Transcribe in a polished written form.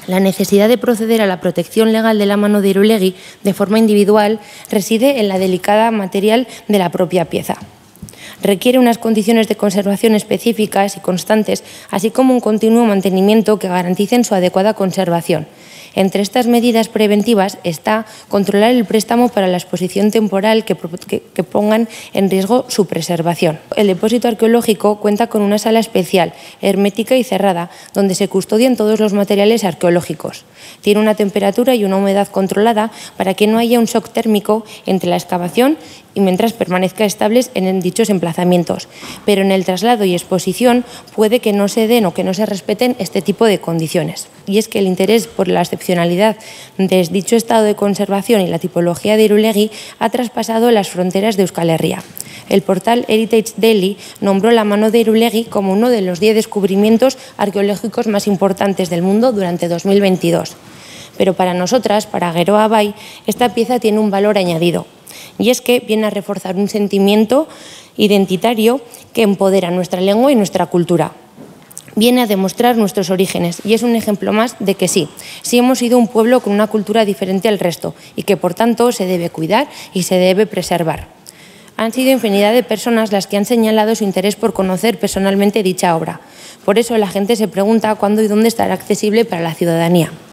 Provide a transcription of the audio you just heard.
La necesidad de proceder a la protección legal de la mano de Irulegui de forma individual reside en la delicada material de la propia pieza. Requiere unas condiciones de conservación específicas y constantes, así como un continuo mantenimiento que garanticen su adecuada conservación. Entre estas medidas preventivas está controlar el préstamo para la exposición temporal que pongan en riesgo su preservación. El depósito arqueológico cuenta con una sala especial, hermética y cerrada, donde se custodian todos los materiales arqueológicos. Tiene una temperatura y una humedad controlada para que no haya un shock térmico entre la excavación y mientras permanezca estables en dichos emplazamientos. Pero en el traslado y exposición puede que no se den o que no se respeten este tipo de condiciones. Y es que el interés por la excepcionalidad de dicho estado de conservación y la tipología de Irulegui ha traspasado las fronteras de Euskal Herria. El portal Heritage Daily nombró la mano de Irulegui como uno de los 10 descubrimientos arqueológicos más importantes del mundo durante 2022. Pero para nosotras, para Geroa Bai, esta pieza tiene un valor añadido. Y es que viene a reforzar un sentimiento identitario que empodera nuestra lengua y nuestra cultura. Viene a demostrar nuestros orígenes y es un ejemplo más de que sí hemos sido un pueblo con una cultura diferente al resto y que por tanto se debe cuidar y se debe preservar. Han sido infinidad de personas las que han señalado su interés por conocer personalmente dicha obra. Por eso la gente se pregunta cuándo y dónde estará accesible para la ciudadanía.